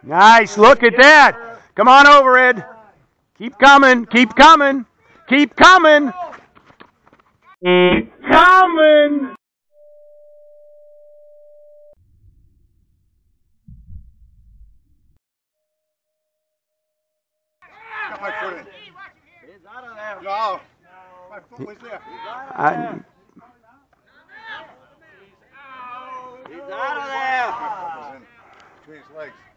Nice. Look at that. Come on over, Ed. Keep coming. Keep coming. Keep coming. Keep coming. Got my foot in. He's out of there. No. My foot was there. He's out of there. My foot was in between his legs.